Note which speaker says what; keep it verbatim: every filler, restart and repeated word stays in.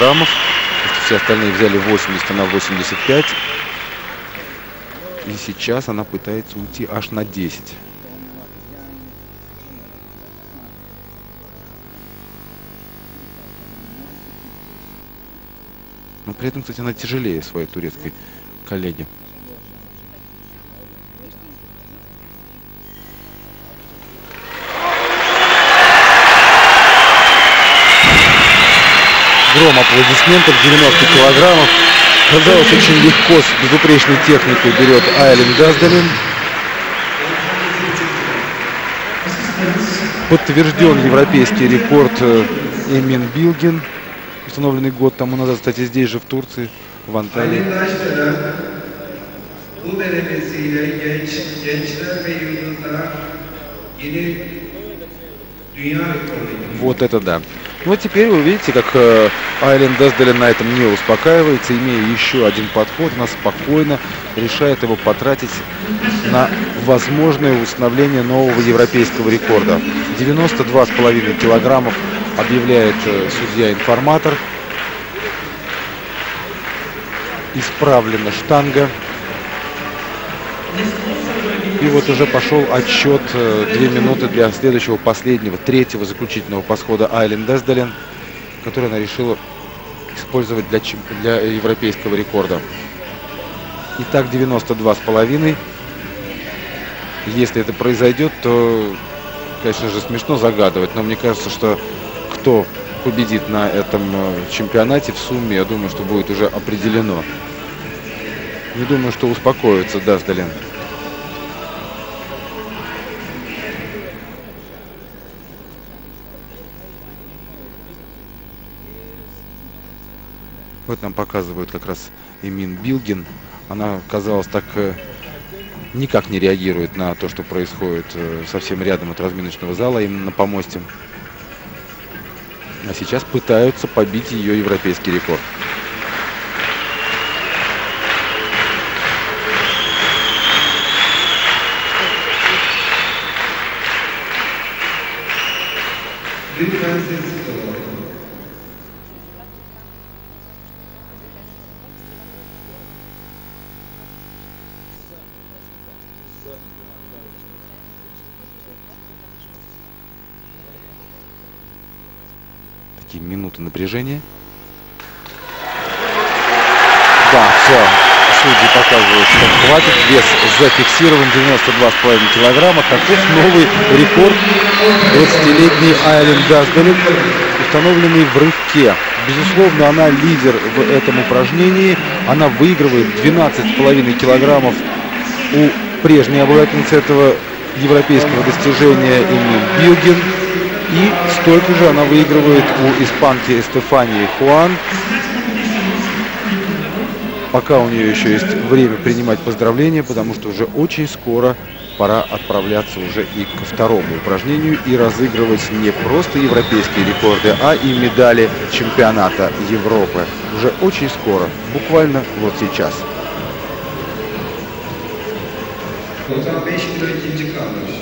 Speaker 1: килограммов. Все остальные взяли восемьдесят, она восемьдесят пять. И сейчас она пытается уйти аж на десять. Но при этом, кстати, она тяжелее своей турецкой коллеги. Гром аплодисментов, девяносто килограммов. Казалось, очень легко, с безупречной техникой берет Айлин Даздалин. Подтвержден европейский рекорд Эмин Билгин, установленный год тому назад, кстати, здесь же, в Турции, в Анталии. Вот это да. Ну, теперь вы видите, как э, Айлин Даздалин на этом не успокаивается, имея еще один подход, она спокойно решает его потратить на возможное установление нового европейского рекорда. девяносто два с половиной килограммов объявляет э, судья-информатор. Исправлена штанга. И вот уже пошел отсчет, две минуты для следующего, последнего, третьего заключительного подхода Айлин Даздалин, который она решила использовать для, для европейского рекорда. Итак, девяносто два с половиной. Если это произойдет, то, конечно же, смешно загадывать, но мне кажется, что кто победит на этом чемпионате в сумме, я думаю, что будет уже определено. Не думаю, что успокоится Даздалин. Вот нам показывают как раз Эмин Билгин. Она, казалось, так э, никак не реагирует на то, что происходит э, совсем рядом от разминочного зала, именно на помосте. А сейчас пытаются побить ее европейский рекорд. Такие минуты напряжения. Да, все. Судьи показывают, что хватит. Вес зафиксирован, девяносто два с половиной килограмма. Таков новый рекорд двадцатилетней Айлин Даздалин, установленный в рывке. Безусловно, она лидер в этом упражнении. Она выигрывает двенадцать с половиной килограммов у прежней обладательницы этого европейского достижения Эмин Билгин. И столько же она выигрывает у испанки Эстефании Хуан. Пока у нее еще есть время принимать поздравления, потому что уже очень скоро пора отправляться уже и ко второму упражнению и разыгрывать не просто европейские рекорды, а и медали чемпионата Европы. Уже очень скоро, буквально вот сейчас.